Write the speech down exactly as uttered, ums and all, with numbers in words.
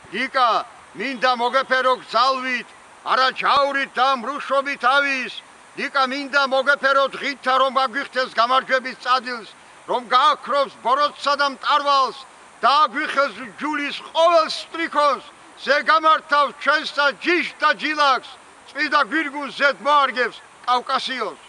დიკა მინდა მოგეფერო გზალვით არა ჯავრით და მრუშობით ავის დიკა მინდა მოგეფერო დღითა რომ გაგვიხდეს გამარჯვების წადილს რომ გააქროს ბოროტსა და მტარვალს და აგვიხეს ჯულის ყოველ სტრიქონს ზე გამართავ ჩვენსა ჯიშ და ჯილაკს წვიდა გვირგვინს ზედ მოარგებს კავკასიოს